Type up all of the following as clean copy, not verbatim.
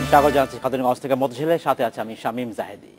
স্বাগত জানাচ্ছি খাতুনগঞ্জ থেকে মধুশিলের সাথে আছে আমি শামীম জাহেদি।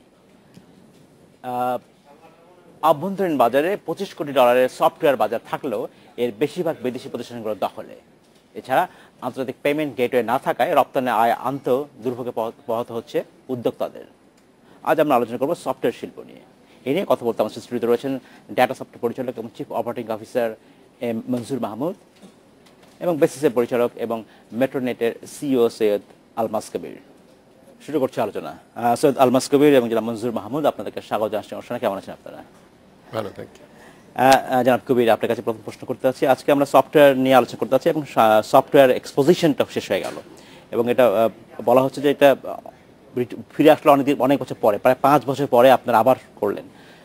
আভ্যন্তরীণ বাজারে $25 কোটি সফটওয়্যার বাজার থাকলেও এর বেশিরভাগ বিদেশি প্রতিষ্ঠানগুলোর দখলে। এছাড়া আন্তর্জাতিক পেমেন্ট গেটওয়ে না থাকায় রপ্তানি আয় আনতেও দুর্ভোগে পোহাতে হচ্ছে উদ্যোক্তাদের। আজ আমরা আলোচনা করব সফটওয়্যার শিল্প নিয়ে। এ নিয়ে কথা বলতে আমার স্টুডিওতে রয়েছেন ডেটাসফটের পরিচালক এবং chief operating officer Manjur Mahmud এবং বেসিসের পরিচালক এবং মেট্রোনেটের সিইও সৈয়দ আলমাস কবির। শুরু করছি আলোচনা। সৈয়দ আলমাস কবির এবং জনাব মনজুর মাহমুদ, আপনাদেরকে স্বাগত জানাচ্ছি অনুষ্ঠানে। কেমন আছেন আপনারা? ভালো থাকি। জনাব কবির, আপনার কাছে প্রথম প্রশ্ন করতে চাচ্ছি। আজকে আমরা সফটওয়্যার নিয়ে আলোচনা করতে চাচ্ছি এবং সফটওয়্যার এক্সপোজিশনটা শেষ হয়ে গেল এবং এটা বলা হচ্ছে যে এটা ফিরে আসলো অনেক বছর পরে, প্রায় 5 বছর পরে আপনারা আবার করলেন।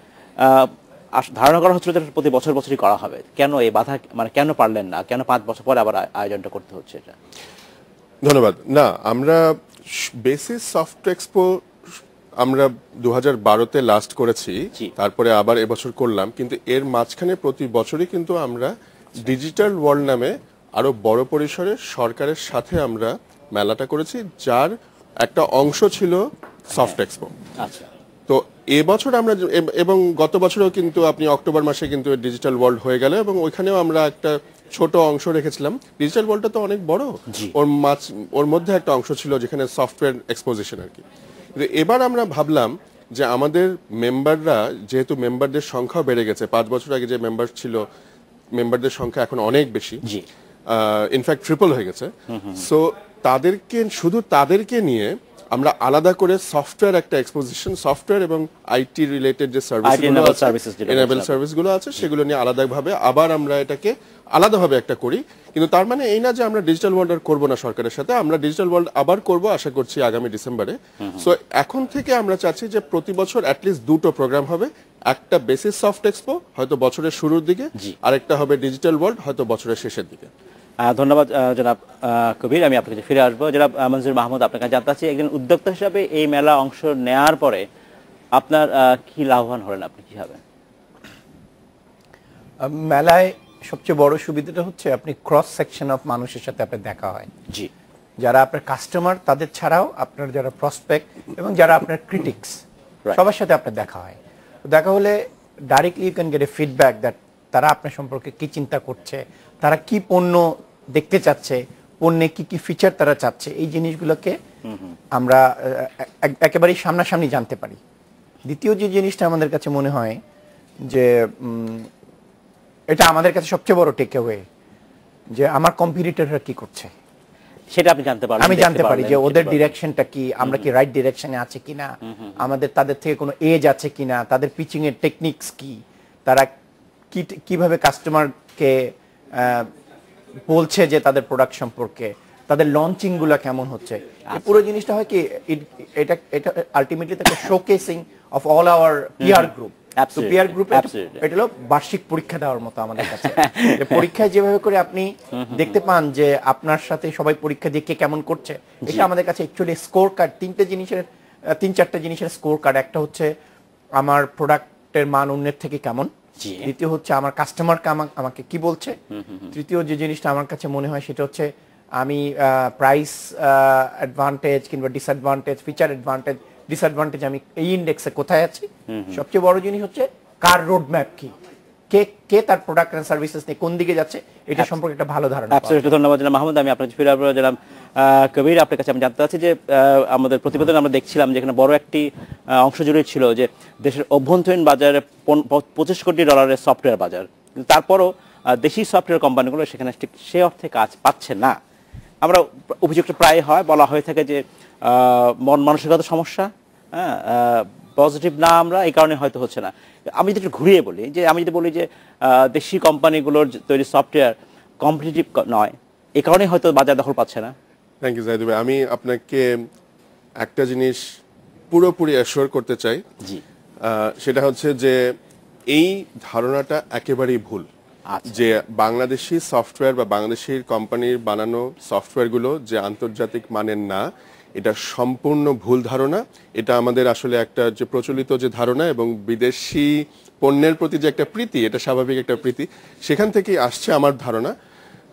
ধারণা করা হচ্ছিল যে প্রতি বছরই করা হবে। কেন এই বাধা, মানে কেন পারলেন না? কেন 5 বছর পরে আবার আয়োজনটা করতে হচ্ছে এটা? ধন্যবাদ। না, আমরা বেসিস সফট এক্সপো আমরা 2012-তে লাস্ট করেছি, তারপরে আবার এবছর করলাম। কিন্তু এর মাঝখানে প্রতি বছরই কিন্তু আমরা ডিজিটাল ওয়ার্ল্ড নামে আরো বড় পরিসরে সরকারের সাথে আমরা মেলাটা করেছি, যার একটা অংশ ছিল সফট এক্সপো। আচ্ছা। তো এবছর আমরা এবং গত বছরও কিন্তু আপনি অক্টোবর মাসে কিন্তু ডিজিটাল ওয়ার্ল্ড হয়ে গেল এবং ওইখানেও আমরা একটা ছোট অংশ রেখেছিলাম। ডিজিটাল ওয়ার্ল্ডটা তো অনেক বড়, ওর মধ্যে একটা অংশ ছিল যেখানে সফটওয়্যার এক্সপোজিশন আর কি। কিন্তু এবার আমরা ভাবলাম যে আমাদের মেম্বাররা, যেহেতু মেম্বারদের সংখ্যা বেড়ে গেছে, 5 বছর আগে যে মেম্বার ছিল মেম্বারদের সংখ্যা এখন অনেক বেশি, ইনফ্যাক্ট ট্রিপল হয়ে গেছে। সো তাদেরকে নিয়ে আমরা আলাদা করে সফটওয়্যার একটা এক্সপোজিশন, সফটওয়্যার এবং আইটি রিলেটেড যে সার্ভিসগুলো আছে সেগুলো নিয়ে আলাদাভাবে আবার আমরা এটাকে আলাদাভাবে একটা করি। কিন্তু তার মানে এই না যে আমরা ডিজিটাল ওয়ার্ল্ড আর করবো না সরকারের সাথে, আমরা ডিজিটাল ওয়ার্ল্ড আবার করব, আশা করছি আগামী ডিসেম্বরে। সো এখন থেকে আমরা চাচ্ছি যে প্রতি বছর অ্যাটলিস্ট 2টো প্রোগ্রাম হবে। একটা বেসিস সফট এক্সপো হয়তো বছরের শুরুর দিকে, আরেকটা হবে ডিজিটাল ওয়ার্ল্ড হয়তো বছরের শেষের দিকে। ধন্যবাদ জনাব কবির। আমি আপনার কাছে ফিরে আসবো। জনাব মনজুর মাহমুদ, আপনার কাছে জানতে চাচ্ছি, একজন উদ্যোক্তা হিসাবে এই মেলা অংশ নেওয়ার পরে আপনার কি লাভবান হলেন? আপনি কি ভাবেন? মেলায় সবচেয়ে বড় সুবিধাটা হচ্ছে আপনি ক্রস সেকশন অফ মানুষের সাথে আপনার দেখা হয়। জি। যারা আপনার কাস্টমার, তাদের ছাড়াও আপনার যারা প্রসপেক্ট এবং যারা আপনার ক্রিটিক্স, সবার সাথে আপনার দেখা হয়। দেখা হলে directly you can get a feedback that তারা আপনার সম্পর্কে কি চিন্তা করছে, তারা কি পণ্য দেখতে চাচ্ছে, পণ্যে কি কি ফিচার তারা চাচ্ছে, এই জিনিসগুলোকে আমরা একেবারেই সামনাসামনি জানতে পারি। দ্বিতীয় যে জিনিসটা আমাদের কাছে মনে হয় যে এটা আমাদের কাছে সবচেয়ে বড় টেক অ্যাওয়ে, যে আমার কম্পিটিটররা কি করছে সেটা আপনি জানতে পারবেন। আমি জানতে পারি যে ওদের ডিরেকশনটা কি, আমরা কি রাইট ডিরেকশনে আছে কিনা, তাদের থেকে কোনো এজ আছে কিনা, তাদের পিচিং এর টেকনিক্স কি, তারা কিভাবে কাস্টমারকে বলছে যে তাদের প্রোডাক্ট সম্পর্কে, তাদের লঞ্চিং গুলো কেমন হচ্ছে। পুরো জিনিসটা হয় কি, এটা আলটিমেটলি একটা showcasing of all our peer group. Peer group এটা হলো বার্ষিক পরীক্ষা দেওয়ার মতো আমাদের কাছে। পরীক্ষায় যেভাবে করে আপনি দেখতে পান যে আপনার সাথে সবাই পরীক্ষা দিয়ে কে কেমন করছে, এটা আমাদের কাছে অ্যাকচুয়ালি স্কোর কার্ড। 3-4টা জিনিসের স্কোর কার্ড। একটা হচ্ছে আমার প্রোডাক্টের মান অন্যের থেকে কেমন, দ্বিতীয় হচ্ছে আমার কাস্টমার আমাকে কি বলছে, তৃতীয় যে জিনিসটা আমার কাছে মনে হয় সেটা হচ্ছে আমি প্রাইস অ্যাডভান্টেজ কিংবা ডিসঅ্যাডভান্টেজ, ফিচার অ্যাডভান্টেজ ডিসঅ্যাডভান্টেজ আমি এই ইন্ডেক্সে কোথায় আছি। সবচেয়ে বড় জিনিস হচ্ছে কার রোড ম্যাপ কি, কে তার প্রোডাক্ট এন্ড সার্ভিসেস নিয়ে কোন দিকে যাচ্ছে, এটা সম্পর্কে একটা ভালো ধারণা। ধন্যবাদ জনাব মাহমুদ। আমি আপনার ফিরে আসবো জনাব কবির, আপনার কাছে আমি জানতে চাচ্ছি যে আমাদের প্রতিবেদন আমরা দেখছিলাম যেখানে বড় একটি অংশ জুড়ে ছিল যে দেশের অভ্যন্তরীণ বাজারে $25 কোটি সফটওয়্যার বাজার, কিন্তু তারপরও দেশি সফটওয়্যার কোম্পানিগুলো সেখানে ঠিক সে অর্থে কাজ পাচ্ছে না। আমরা অভিযোগটা প্রায় বলা হয়ে থাকে যে মন মানসিকতার সমস্যা, পজিটিভ না আমরা, এই কারণে হয়তো হচ্ছে না। আমি যদি একটু ঘুরিয়ে বলি যে দেশি কোম্পানিগুলোর তৈরি সফটওয়্যার কম্পিটিটিভ নয়, এই কারণে হয়তো বাজার দখল পাচ্ছে না। থ্যাংক ইউ জাহিদ ভাই। আমি আপনাকে একটা জিনিস পুরোপুরি অ্যাসিওর করতে চাই, সেটা হচ্ছে যে এই ধারণাটা একেবারেই ভুল যে বাংলাদেশি সফটওয়্যার বা বাংলাদেশি কোম্পানির বানানো সফটওয়্যারগুলো যে আন্তর্জাতিক মানের না, এটা সম্পূর্ণ ভুল ধারণা। এটা আমাদের আসলে একটা যে প্রচলিত যে ধারণা এবং বিদেশি পণ্যের প্রতি যে একটা প্রীতি, এটা স্বাভাবিক একটা প্রীতি, সেখান থেকেই আসছে আমার ধারণা।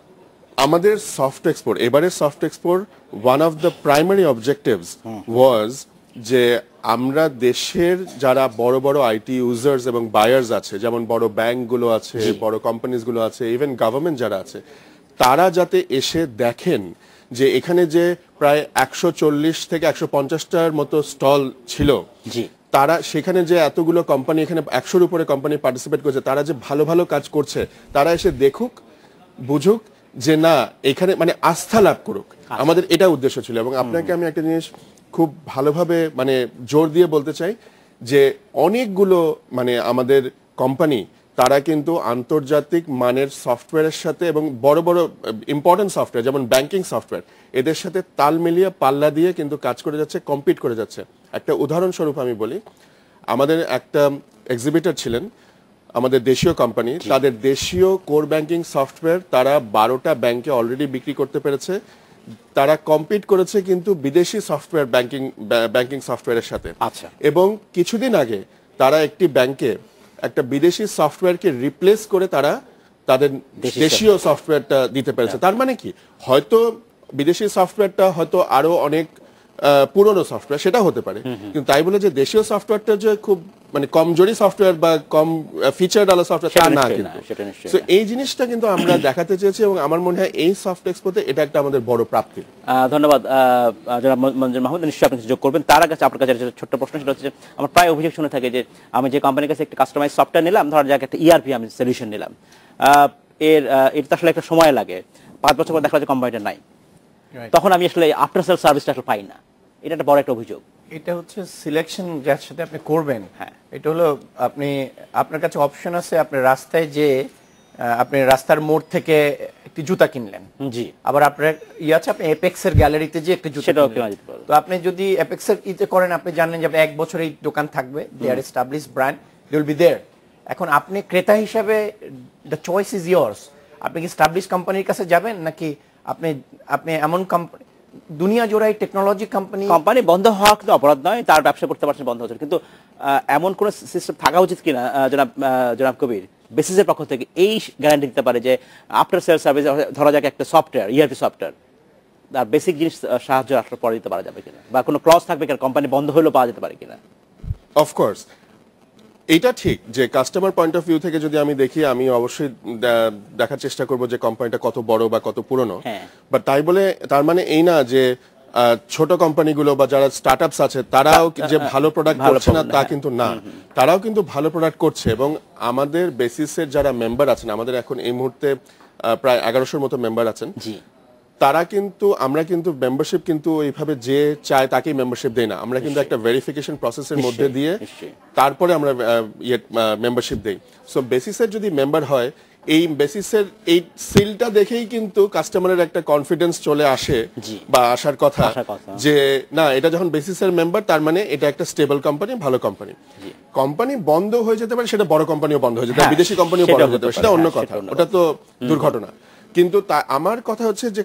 আমাদের সফট এক্সপোর্ট, এবারের soft export one of the primary objectives was যে আমরা দেশের যারা বড় বড় আইটি ইউজার্স এবং বায়ার্স আছে, যেমন বড় ব্যাংকগুলো আছে, বড় কোম্পানিজগুলো আছে, ইভেন গভর্নমেন্ট যারা আছে, তারা যাতে এসে দেখেন যে এখানে যে প্রায় 140 থেকে 150টার মতো স্টল ছিল, তারা সেখানে যে এতগুলো কোম্পানি, এখানে 100-র উপরে কোম্পানি পার্টিসিপেট করছে, তারা যে ভালো ভালো কাজ করছে, তারা এসে দেখুক, বুঝুক যে না এখানে মানে আস্থা লাভ করুক। আমাদের এটা উদ্দেশ্য ছিল। এবং আপনাকে আমি একটা জিনিস খুব ভালোভাবে মানে জোর দিয়ে বলতে চাই যে অনেকগুলো মানে আমাদের কোম্পানি তারা কিন্তু আন্তর্জাতিক মানের সফটওয়্যারের সাথে এবং বড় বড় ইম্পর্টেন্ট সফটওয়্যার যেমন ব্যাংকিং সফটওয়্যার এদের সাথে তাল মিলিয়ে পাল্লা দিয়ে কিন্তু কাজ করে যাচ্ছে, কম্পিট করে যাচ্ছে। একটা উদাহরণস্বরূপ আমি বলি, আমাদের একটা এক্সিবিটর ছিলেন আমাদের দেশীয় কোম্পানি, তাদের দেশীয় কোর ব্যাংকিং সফটওয়্যার তারা 12টা ব্যাংকে অলরেডি বিক্রি করতে পেরেছে। তারা কম্পিট করেছে কিন্তু বিদেশি সফটওয়্যার ব্যাংকিং সফটওয়্যারের সাথে। এবং কিছুদিন আগে তারা একটি ব্যাংকে একটা বিদেশি সফটওয়্যারকে রিপ্লেস করে তারা তাদের দেশীয় সফটওয়্যারটা দিতে পেরেছে। তার মানে কি, হয়তো বিদেশি সফটওয়্যারটা হয়তো আরো অনেক পুরনো সফটওয়্যার, সেটা হতে পারে, কিন্তু তাই বলে যে দেশীয় সফটওয়্যারটা যে খুব মানে কমজোরি সফটওয়্যার বা কম ফিচার ডালা সফটওয়্যার তা না। কিন্তু সো এই জিনিসটা কিন্তু আমরা দেখাতে চেয়েছি এবং আমার মনে হয় এই সফট এক্সপোতে এটা একটা আমাদের বড় প্রাপ্তি। ধন্যবাদ জনাব মঞ্জুর মাহমুদ, নিশ্চয়ই আপনি যোগ করবেন। তার আগে আপনার কাছে ছোট্ট প্রশ্ন, সেটা হচ্ছে যে আমার প্রায় অভিযোগ শুনে থাকে যে আমি যে কোম্পানির কাছে একটা কাস্টমাইজ সফটওয়্যার নিলাম, ধর যাক একটা ইআরপি আমি সলিউশন নিলাম, এটা আসলে একটা সময় লাগে, 5 বছর পর দেখা যায় কোম্পানিটা নাই, তখন আমি আসলে আফটার সেল সার্ভিসটা আসলে পাই না। এটা একটা বড় একটা অভিযোগ। এটা হচ্ছে সিলেকশন যার সাথে আপনি করবেন। হ্যাঁ, এটা হলো আপনার কাছে অপশন আছে, আপনি রাস্তায় যে আপনি রাস্তার মোড় থেকে একটি জুতা কিনলেন, জি, আবার আপনার আছে আপনি এপেক্সের গ্যালারিতে যে একটা জুতা কিনলেন। তো আপনি যদি এপেক্সের ইতে করেন, আপনি জানেন যে 1 বছর এই দোকান থাকবে, they are established brand, they will be there. এখন আপনি ক্রেতা হিসাবে দ্য চয়েস ইজ ইয়ার্স। আপনি কি এস্টাবলিশড কোম্পানির কাছে যাবেন, নাকি আপনি এমন কোম্পানি দুনিয়া জোড়াই টেকনোলজি কোম্পানি বন্ধ হওয়া কিন্তু অপরাধ নয়, তার ব্যবসা করতে পারছেন, বন্ধ হচ্ছে, কিন্তু এমন কোন সিস্টেম থাকা উচিত কিনা জনাব কবির, বেসিসের পক্ষ থেকে এই গ্যারান্টি দিতে পারে যে আফটার সেল সার্ভিস, ধরা যাক একটা সফটওয়্যার, ইআরপি সফটওয়্যার, তার বেসিক জিনিস সাহায্য আসলে পরে দিতে পারা যাবে কিনা, বা কোনো ক্লজ থাকবে কিনা, কোম্পানি বন্ধ হলেও পাওয়া যেতে পারে কিনা? অফকোর্স এটা ঠিক যে কাস্টমার পয়েন্ট অফ ভিউ থেকে যদি আমি দেখি, আমি অবশ্যই দেখার চেষ্টা করব যে কোম্পানিটা কত বড় বা কত পুরনো। বাট তাই বলে তার মানে এই না যে ছোট কোম্পানিগুলো বা যারা স্টার্টআপস আছে তারাও যে ভালো প্রোডাক্ট করছে না তা কিন্তু না, তারাও কিন্তু ভালো প্রোডাক্ট করছে। এবং আমাদের বেসিসের যারা মেম্বার আছেন, আমাদের এখন এই মুহূর্তে প্রায় 1100-র মতো মেম্বার আছেন, তারা কিন্তু আমরা কিন্তু মেম্বারশিপ কিন্তু এইভাবে যে চায় তাকেই মেম্বারশিপ দেই না, আমরা কিন্তু একটা ভেরিফিকেশন প্রসেসের মধ্যে দিয়ে তারপরে আমরা মেম্বারশিপ দেই। সো বেসিসের যদি মেম্বার হয়, এই বেসিসের এই সিলটা দেখেই কিন্তু কাস্টমারের একটা কনফিডেন্স চলে আসে বা আসার কথা যে না, এটা যখন বেসিসের মেম্বার তার মানে এটা একটা স্টেবল কোম্পানি, ভালো কোম্পানি। কোম্পানি বন্ধ হয়ে যেতে পারে, সেটা বড় কোম্পানিও বন্ধ হয়ে যেতে পারে, বিদেশি কোম্পানিও বন্ধ হয়ে যেতে পারে, সেটা অন্য কথা, ওটা তো দুর্ঘটনা। কিন্তু আমার কথা হচ্ছে যে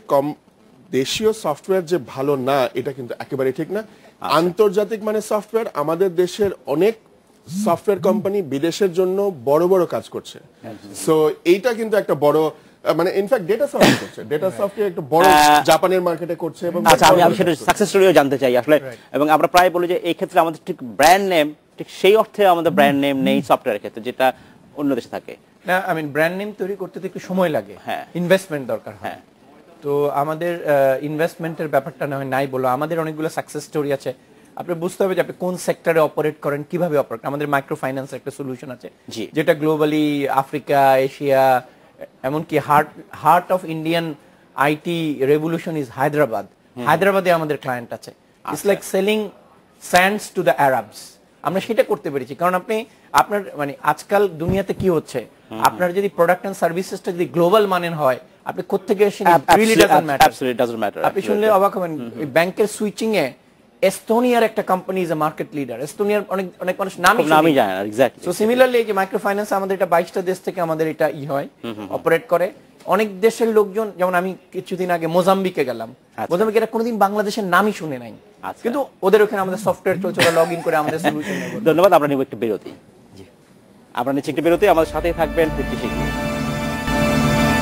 দেশীয় সফটওয়্যার যে ভালো না এটা কিন্তু একেবারে ঠিক না। আন্তর্জাতিক মানের সফটওয়্যার, আমাদের দেশের অনেক সফটওয়্যার কোম্পানি বিদেশের জন্য বড় বড় কাজ করছে। সো এইটা কিন্তু একটা বড় মানে ইনফ্যাক্ট ডেটাসফট করছে, ডেটাসফট একটা বড় জাপানের মার্কেটে করছে। এবং আচ্ছা, আমি সেটা সাকসেস স্টোরিও জানতে চাই আসলে। এবং আমরা প্রায় বলি যে এই ক্ষেত্রে আমাদের ঠিক ব্র্যান্ড নেম, ঠিক সেই অর্থে আমাদের ব্র্যান্ড নেম নেই সফটওয়্যারের ক্ষেত্রে, যেটা অন্য দেশে থাকে। না, আই মিন ব্র্যান্ড নেম তৈরি করতে তো একটু সময় লাগে, হ্যাঁ, ইনভেস্টমেন্ট দরকার হয়। তো আমাদের ইনভেস্টমেন্টের ব্যাপারটা নাই বলো, আমাদের অনেকগুলো সাকসেস স্টোরি আছে। আপনি বুঝতে হবে যে আপনি কোন সেক্টরে অপারেট করেন, কিভাবে অপারেট। আমাদের মাইক্রো ফাইন্যান্স একটা সলিউশন আছে যেটা গ্লোবালি আফ্রিকা, এশিয়া, এমনকি heart of Indian IT revolution is Hyderabad. হায়দ্রাবাদে আমাদের ক্লায়েন্ট আছে। It's like selling sands to the Arabs. আমরা সেটা করতে পেরেছি কারণ আপনার মানে আজকাল দুনিয়াতে কি হচ্ছে, আপনার যদি প্রোডাক্ট এন্ড সার্ভিসেসটা যদি গ্লোবাল মানের হয়, আপনি কোত্থেকে এসেছেন রিয়েলি ডাজন্ট ম্যাটার। আপনি শুনলে অবাক হবেন, ব্যাংকের সুইচিং এ এস্তোনিয়ার একটা company is a market leader. এস্তোনিয়ার অনেক মানুষ নামই জানে না। এক্স্যাক্টলি। সো সিমিলারলি এই যে মাইক্রো ফাইন্যান্স, আমাদের এটা 22টা দেশ থেকে আমাদের এটা হয়, অপারেট করে। অনেক দেশের লোকজন, যেমন আমি কিছুদিন আগে মোজাম্বিকে গেলাম, মোজাম্বিকে এটা কোনোদিন বাংলাদেশের নামই শুনে নাই, কিন্তু ওদের ওখানে আমাদের সফটওয়্যার চলছে, ওরা লগ ইন করে আমাদের সলিউশন। ধন্যবাদ। আমরা নিব একটু বিরতি। জি, আমরা নিচ্ছি একটু বিরতি, আমাদের সাথেই থাকবেন। ফিরছি শীঘ্রই।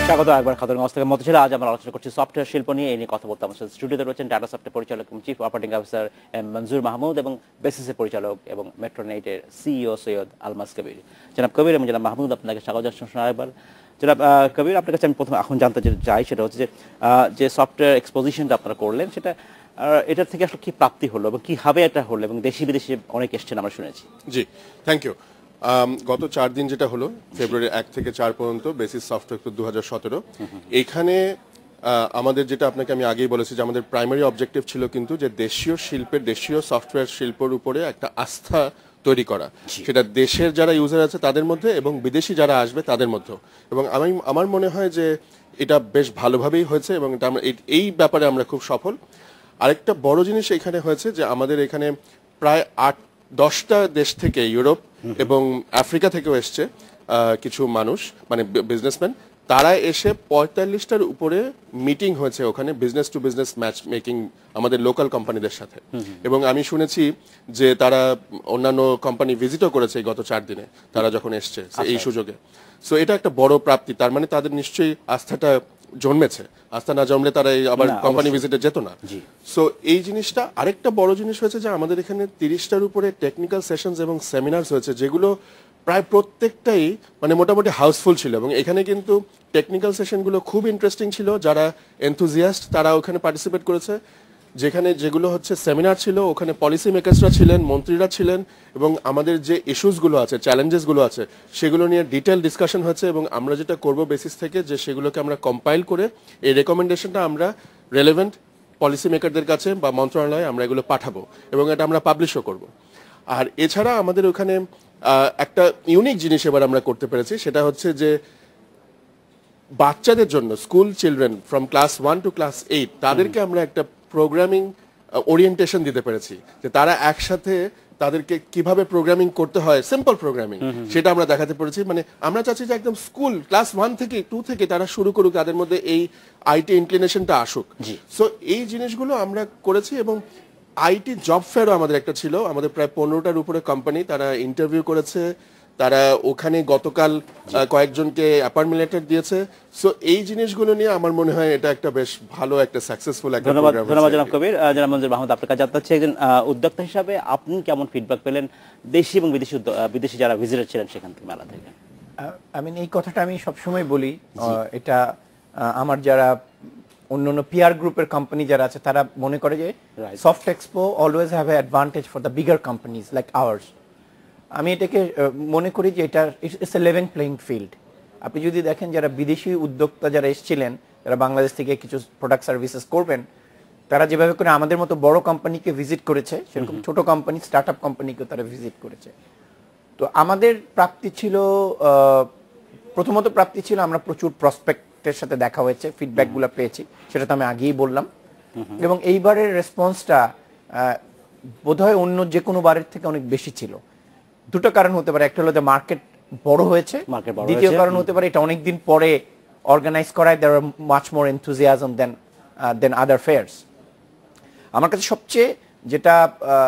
স্বাগত একবার খাতুনগঞ্জ থেকে মতো ছিল। আজ আমরা আলোচনা করছি সফটওয়্যার শিল্প নিয়ে। এই নিয়ে কথা বলতে আমার সাথে স্টুডিওতে রয়েছেন ডাটাসফটের পরিচালক এবং chief operating officer Manzur Mahmud এবং বেসিসের পরিচালক এবং মেট্রোনেটের সিইও সৈয়দ আলমাস কবির। জনাব কবির এবং জনাব মাহমুদ, আপনাকে স্বাগত জানাচ্ছি আরেকবার। জনাব কবির, আপনার কাছে আমি প্রথমে এখন জানতে চাই সেটা হচ্ছে যে সফটওয়্যার এক্সপোজিশনটা আপনারা করলেন, সেটা এটার থেকে আসলে কি প্রাপ্তি হলো এবং কিভাবে এটা হলো, এবং দেশি বিদেশি অনেক এসছেন আমরা শুনেছি। জি, থ্যাংক ইউ। গত 4 দিন যেটা হলো, ফেব্রুয়ারি 1 থেকে 4 পর্যন্ত বেসিস সফটওয়্যার 2017, এইখানে আমাদের যেটা আপনাকে আমি আগেই বলেছি যে আমাদের প্রাইমারি অবজেক্টিভ ছিল কিন্তু যে দেশীয় শিল্পের, দেশীয় সফটওয়্যার শিল্পের উপরে একটা আস্থা তৈরি করা, সেটা দেশের যারা ইউজার আছে তাদের মধ্যে এবং বিদেশি যারা আসবে তাদের মধ্যে। এবং আমার মনে হয় যে এটা বেশ ভালোভাবেই হয়েছে এবং এটা আমরা এই ব্যাপারে আমরা খুব সফল। আরেকটা বড় জিনিস এখানে হয়েছে যে আমাদের এখানে প্রায় 8-10টা দেশ থেকে, ইউরোপ এবং আফ্রিকা থেকেও এসছে কিছু মানুষ, মানে বিজনেসম্যান, তারা এসে 45টার উপরে মিটিং হয়েছে ওখানে, business to business match making আমাদের লোকাল কোম্পানিদের সাথে। এবং আমি শুনেছি যে তারা অন্যান্য কোম্পানি ভিজিটও করেছে গত 4 দিনে তারা যখন এসছে এই সুযোগে। সো এটা একটা বড় প্রাপ্তি, তার মানে তাদের নিশ্চয়ই আস্থাটা জন্মেছে। আস্থা না জন্মলে তারা আবার কোম্পানি ভিজিটে যেত না। সো এই জিনিসটা। আরেকটা বড় জিনিস হয়েছে যে আমাদের এখানে 30টার উপরে টেকনিক্যাল সেশনস এবং সেমিনার্স হয়েছে, যেগুলো প্রায় প্রত্যেকটাই মানে মোটামুটি হাউসফুল ছিল। এবং এখানে কিন্তু টেকনিক্যাল সেশনগুলো খুব ইন্টারেস্টিং ছিল, যারা এনথুজিয়াস্ট তারা ওখানে পার্টিসিপেট করেছে। যেগুলো হচ্ছে সেমিনার ছিল, ওখানে পলিসি মেকার্সরা ছিলেন, মন্ত্রীরা ছিলেন, এবং আমাদের যে ইস্যুসগুলো আছে, চ্যালেঞ্জেসগুলো আছে, সেগুলো নিয়ে ডিটেল ডিসকাশন হয়েছে। এবং আমরা যেটা করব বেসিস থেকে, যে সেগুলোকে আমরা কম্পাইল করে এই রেকমেন্ডেশনটা আমরা রেলেভেন্ট পলিসি মেকারদের কাছে বা মন্ত্রণালয়ে আমরা এগুলো পাঠাবো এবং এটা আমরা পাবলিশও করব। আর এছাড়া আমাদের ওখানে একটা ইউনিক জিনিস এবার আমরা করতে পেরেছি, সেটা হচ্ছে যে বাচ্চাদের জন্য, school children from class 1 to class 8, তাদেরকে আমরা একটা প্রোগ্রামিং ওরিয়েন্টেশন দিতে পেরেছি, যে তারা একসাথে তাদেরকে কিভাবে প্রোগ্রামিং করতে হয়, সিম্পল প্রোগ্রামিং, সেটা আমরা দেখাতে পেরেছি। মানে আমরা চাচ্ছি যে একদম স্কুল ক্লাস 1 থেকে 2 থেকে তারা শুরু করুক, তাদের মধ্যে এই আইটি ইনক্লিনেশনটা আসুক। সো এই জিনিসগুলো আমরা করেছি। এবং আইটি জব ফেয়ারও আমাদের একটা ছিল, আমাদের প্রায় 15টার উপরে কোম্পানি তারা ইন্টারভিউ করেছে, তারা ওখানে গতকাল কয়েকজনকে অ্যাপয়েন্টমেন্ট লেটার দিয়েছে। সো এই জিনিসগুলো নিয়ে আমার মনে হয় এটা একটা বেশ ভালো একটা সাকসেসফুল একটা প্রোগ্রাম। ধন্যবাদ জনাব কবির। জনাব মঞ্জুর মাহমুদ, আপনার কাছে জানতে চাচ্ছি, একজন উদ্যোক্তা হিসাবে আপনি কেমন ফিডব্যাক পেলেন দেশি এবং বিদেশি যারা ভিজিটর ছিলেন সেখান থেকে, মেলা থেকে? এই কথাটা আমি সবসময় বলি, এটা আমার যারা অন্যান্য পিয়ার গ্রুপের কোম্পানি যারা আছে তারা মনে করে যে Soft Expo always have a advantage for the bigger companies like ours. আমি এটাকে মনে করি যে এটা it's a level playing field. আপনি যদি দেখেন যারা বিদেশি উদ্যোক্তা যারা এসেছিলেন, যারা বাংলাদেশ থেকে কিছু প্রোডাক্ট সার্ভিসেস করবেন, তারা যেভাবে করে আমাদের মতো বড় কোম্পানিকে ভিজিট করেছে, সেরকম ছোট কোম্পানি, স্টার্ট আপ কোম্পানিকেও তারা ভিজিট করেছে। তো আমাদের প্রাপ্তি ছিল, প্রথমত প্রাপ্তি ছিল আমরা প্রচুর প্রসপেক্টের সাথে দেখা হয়েছে, ফিডব্যাকগুলো পেয়েছি, সেটা তো আমি আগেই বললাম। এবং এইবারের রেসপন্সটা বোধহয় অন্য যে কোনো বারের থেকে অনেক বেশি ছিল। দুটো কারণ হতে পারে, একটা হলো যে মার্কেট বড় হয়েছে, দ্বিতীয় কারণ হতে পারে এটা অনেকদিন পরে অর্গানাইজ করায় there are much more enthusiasm than other fairs. আমার কাছে সবচেয়ে যেটা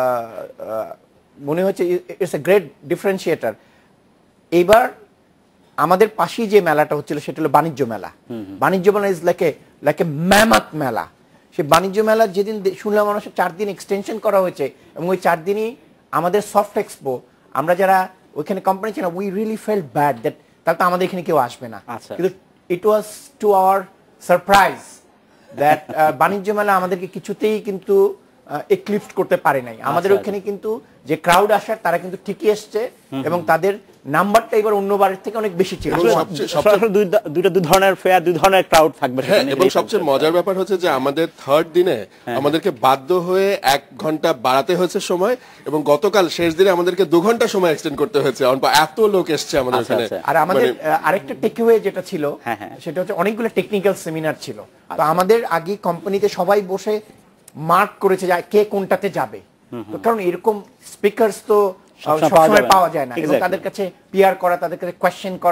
মনে হচ্ছে ইটস এ গ্রেট ডিফারেন্সিয়েটার, এইবার আমাদের পাশেই যে মেলাটা হচ্ছিল সেটা হলো বাণিজ্য মেলা। বাণিজ্য মেলা ইজ লাইক এ ম্যামথ মেলা। সেই বাণিজ্য মেলা যেদিন শুনলাম মানুষের 4 দিন এক্সটেনশন করা হয়েছে, এবং ওই 4 দিনই আমাদের সফট এক্সপো, আমরা যারা ওইখানে কোম্পানি ছিলাম, we really felt bad that তাহলে তো আমাদের এখানে কেউ আসবে না। কিন্তু it was to our surprise that বাণিজ্য মেলা আমাদেরকে কিছুতেই কিন্তু এক্লিপ্ট করতে পারে নাই। আমাদের ওইখানে কিন্তু যে ক্রাউড আসার তারা কিন্তু ঠিকই এসছে, এবং তাদের নাম্বারটা এবার অন্য বারের থেকে অনেক বেশি ছিল। দুই ধরনের ফেয়ার, দুই ধরনের ক্রাউড থাকবে। এবং সবচেয়ে মজার ব্যাপার হচ্ছে যে আমাদের থার্ড দিনে আমাদেরকে বাধ্য হয়ে 1 ঘন্টা বাড়াতে হয়েছে সময়, এবং গতকাল শেষ দিনে আমাদেরকে 2 ঘন্টা সময় এক্সটেন্ড করতে হয়েছে, এত লোক এসছে আমাদের এখানে। আর আমাদের আরেকটা টেকঅ্যাওয়ে যেটা ছিল সেটা হচ্ছে অনেকগুলো টেকনিক্যাল সেমিনার ছিল। তো আমাদের আগে কোম্পানিতে সবাই বসে মার্ক করেছে যে কে কোনটাতে যাবে, কারণ এরকম স্পিকারস তো সবসময় পাওয়া যায় না, এবং তাদের কাছে পিয়ার করা, তাদের কাছে কোয়েশ্চেন করা,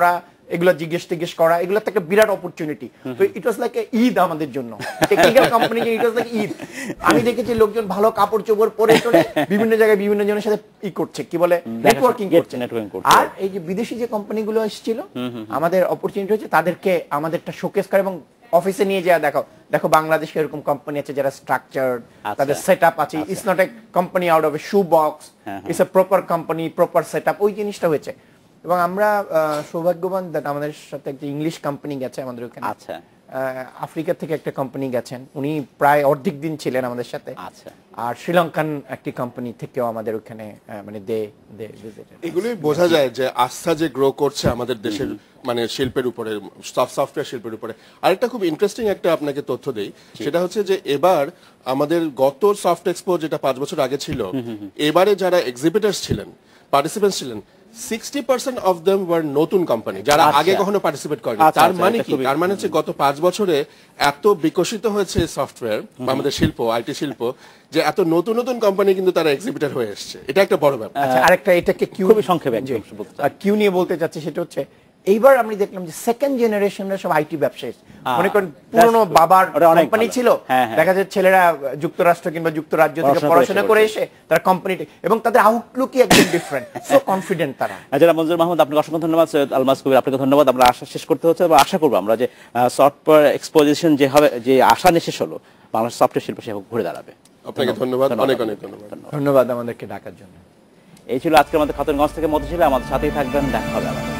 এগুলো জিজ্ঞেস করা, এগুলো একটা বিরাট অপরচুনিটি। তো ইট ওয়াজ লাইক ঈদ আমাদের জন্য, technical company, it was like Eid. আমি দেখেছি লোকজন ভালো কাপড় চোপড় পরে বিভিন্ন জায়গায় বিভিন্ন জনের সাথে করছে, কি বলে, নেটওয়ার্কিং করছে। আর এই যে বিদেশি যে কোম্পানিগুলো এসেছিল, আমাদের অপরচুনিটি হচ্ছে তাদেরকে আমাদেরটা শোকেস করে এবং অফিসে নিয়ে যাওয়া, দেখো বাংলাদেশে এরকম কোম্পানি আছে যারা স্ট্রাকচার্ড, তাদের সেটআপ আছে। It's not a company out of a shoe box, it's a proper company, proper setup, ওই জিনিসটা হয়েছে। এবং আমরা সৌভাগ্যবান দ্যাট আমাদের সাথে একটা ইংলিশ কোম্পানি গেছে আমাদের ওখানে। আচ্ছা, আফ্রিকা থেকে একটা কোম্পানি গেছেন, উনি প্রায় অর্ধেক দিন ছিলেন আমাদের সাথে। আচ্ছা, আর শ্রীলঙ্কান একটি কোম্পানি থেকেও আমাদের ওখানে মানে এগুলোই বোঝা যায় যে আস্থা যে গ্রো করছে আমাদের দেশের মানে শিল্পের উপরে, সফটওয়্যার শিল্পের উপরে। আরেকটা খুব ইন্টারেস্টিং একটা আপনাকে তথ্য দেই, সেটা হচ্ছে যে এবার আমাদের গত সফট এক্সপো যেটা 5 বছর আগে ছিল, এবারে যারা এক্সিবিটরস ছিলেন, পার্টিসিপেন্টস ছিলেন, 60% অফ দেম ওয়ার নতুন কোম্পানি, যারা আগে কখনো পার্টিসিপেট করেনি। তার মানে কি? তার মানে হচ্ছে গত 5 বছরে এত বিকশিত হয়েছে সফটওয়্যার বা আমাদের শিল্প, আইটি শিল্প, যে এত নতুন নতুন কোম্পানি কিন্তু তারা এক্সিবিটর হয়ে এসেছে। এটা একটা বড় ব্যাপার। আচ্ছা, আরেকটা এটাকে খুবই সংক্ষেপে কিউ নিয়ে বলতে চাচ্ছি, সেটা হচ্ছে এইবার আমি দেখলাম যে সেকেন্ড জেনারেশনরা সব আইটি ব্যবসায়ী। মনে করেন পুরনো বাবার কোম্পানি ছিল, দেখা যায় ছেলেরা যুক্তরাষ্ট্র কিংবা যুক্তরাজ্য থেকে পড়াশোনা করে এসে তারা কোম্পানিতে, এবং তাদের আউটলুকই একদম ডিফারেন্ট, সো কনফিডেন্ট তারা। জনাব মঞ্জুর মাহমুদ, আপনাকে অসংখ্য ধন্যবাদ। সৈয়দ আলমাস কবির, আপনাকে ধন্যবাদ। আমরা আশা শেষ করতে হচ্ছে, এবং আশা করবো আমরা যে সফটওয়্যার এক্সপোজিশন যে হবে, যে আশা নিয়ে শেষ হলো, বাংলাদেশ সফটওয়্যার শিল্প সেভাবে ঘুরে দাঁড়াবে। আপনাকে ধন্যবাদ, অনেক অনেক ধন্যবাদ আমাদেরকে ডাকার জন্য। এই ছিল আজকে আমাদের খাতুনগঞ্জ থেকে মতো ছিল। আমাদের সাথেই থাকবেন, দেখা হবে আবার।